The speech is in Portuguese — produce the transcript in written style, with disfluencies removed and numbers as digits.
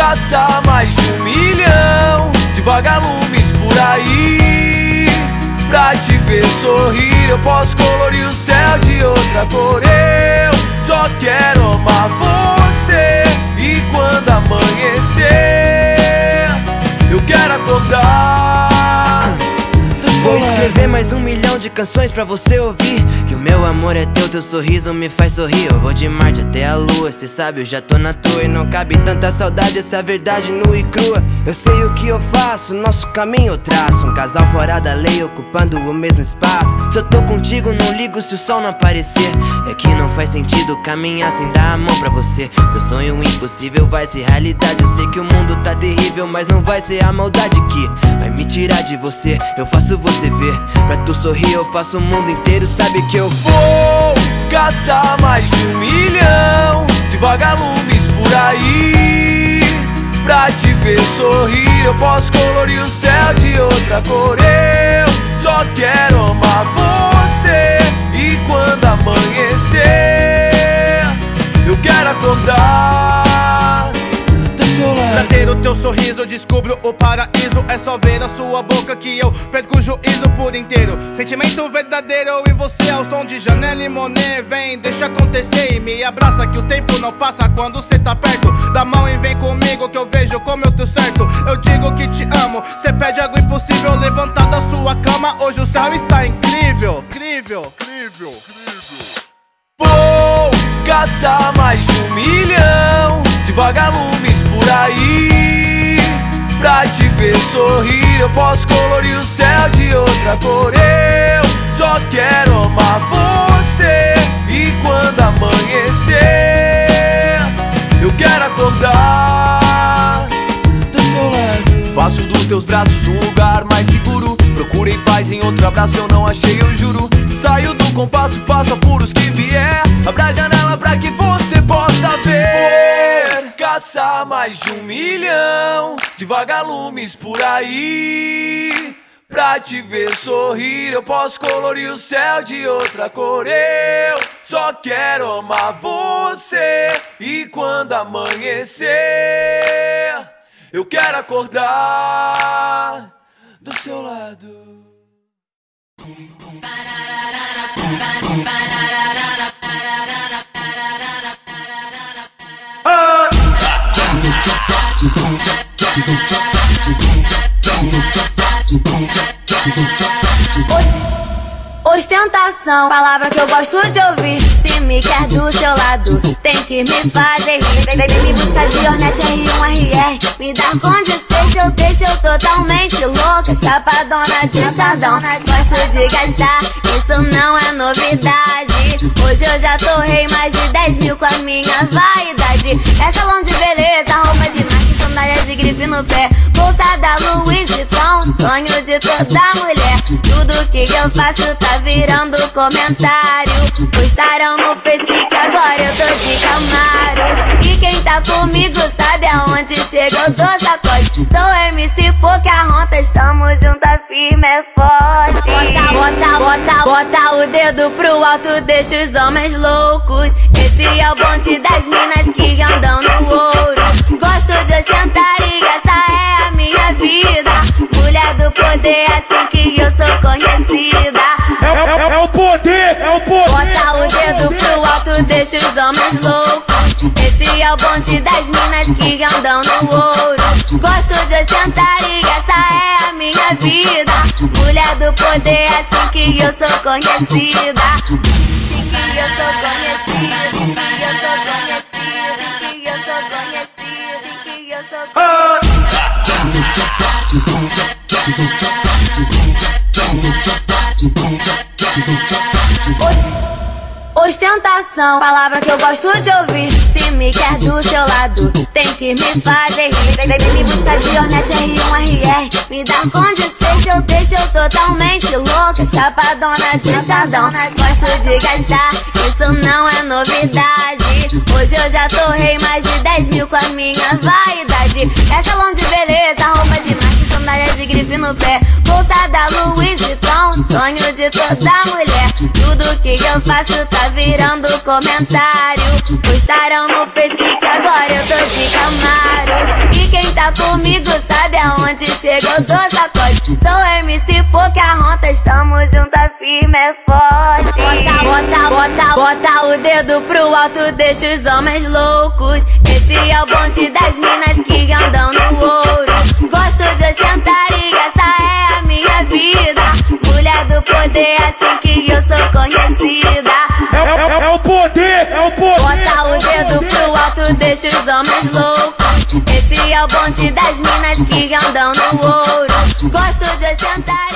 caçar mais de 1 milhão de vagalumes por aí. Pra te ver sorrir eu posso colorir o céu de outra cor. Eu só quero amar você. E quando amanhecer eu quero acordar. Vou escrever mais 1 milhão de canções pra você ouvir. Que o meu amor é teu, teu sorriso me faz sorrir. Eu vou de Marte até a lua, cê sabe eu já tô na tua. E não cabe tanta saudade, essa verdade nua e crua. Eu sei o que eu faço, nosso caminho eu traço. Um casal fora da lei, ocupando o mesmo espaço. Se eu tô contigo, não ligo se o sol não aparecer. É que não faz sentido caminhar sem dar a mão pra você. Teu sonho impossível vai ser realidade. Eu sei que o mundo tá terrível, mas não vai ser a maldade que vai me tirar de você. Eu faço você ver, pra tu sorrir eu faço o mundo inteiro. Sabe que eu vou caçar mais de 1 milhão de vagalumes por aí. Pra te ver sorrir eu posso colorir o céu de outra cor. Eu só quero amar você. E quando amanhecer eu quero acordar. Pra ter o teu sorriso eu descubro o paraíso. É só ver a sua boca que eu perco o juízo por inteiro. Sentimento verdadeiro e você é o som de Janelle e Monet. Vem, deixa acontecer e me abraça que o tempo não passa quando cê tá perto. Dá mão e vem comigo que eu vejo como eu tô certo. Eu digo que te amo, cê pede algo impossível. Levantar da sua cama, hoje o céu está incrível. Incrível, incrível, incrível. Vou caçar mais de 1 milhão de vagalumes por aí. Pra te ver sorrir eu posso colorir o céu de outra cor. Eu só quero amar você. E quando amanhecer eu quero acordar do seu lado. Faço dos teus braços um lugar mais seguro. Procurei paz em outro abraço, eu não achei, eu juro. Saio do compasso, faço apuros que vier. Abra a janela pra que você possa ver. Caçar mais de 1 milhão de vagalumes por aí. Pra te ver sorrir eu posso colorir o céu de outra cor. Eu só quero amar você. E quando amanhecer eu quero acordar do seu lado. Ostentação, palavra que eu gosto de ouvir. Se me quer do seu lado, tem que me fazer rir. Vem me buscar de Hornet R1RR. Me dá condições, eu deixo eu totalmente louca. Chapadona de chadão, gosto de gastar, isso não é novidade. Hoje eu já torrei mais de 10 mil com a minha vaidade. É salão de beleza, roupa de marca, sandália de grife no pé, bolsa da Louis Vuitton, sonho de toda mulher. Tudo que eu faço tá virando comentário. Postaram no Face que agora eu tô de Camaro. E quem tá comigo sabe aonde chega eu dou sacode. Sou MC Pocahontas, estamos juntas firme é forte. Bota o dedo pro alto, deixa os homens loucos. Esse é o bonde das minas que andam no ouro. Gosto de ostentar e essa é a minha vida. Mulher do poder, assim que eu sou conhecida. É o poder, é o poder. Bota o dedo pro alto, deixa os homens loucos. Esse é o bonde das minas que andam no ouro. Gosto de ostentar e essa é a minha vida. Mulher do poder, assim que eu sou conhecida. Eu sou conhecida, eu sou conhecida, eu sou conhecida, eu sou ostentação, palavra que eu gosto de ouvir. Se me quer do seu lado, tem que me fazer rir. Vem me buscar de Hornet R1RR. Me dá condições, eu deixo eu totalmente louca. Chapadona de chadão, gosto de gastar, isso não é novidade. Hoje eu já torrei mais de 10 mil com a minha vaidade. É salão de beleza, roupa de marca, sandália de grife no pé, bolsa da Louis Vuitton, sonho de toda mulher. Tudo que eu faço tá virando comentário. Postaram no Face que agora eu tô de Camaro. E onde chega eu dou sacode. Sou MC Pocahontas, estamos juntas, firme é forte. Bota o dedo pro alto, deixa os homens loucos. Esse é o bonde das minas que andam no ouro. Gosto de ostentar e essa é a minha vida. Mulher do poder, assim que eu sou conhecida. É o poder, é o poder. Bota o dedo pro alto, deixa os homens loucos. Esse é o bonde das minas que andam no ouro. Gosto de ostentar.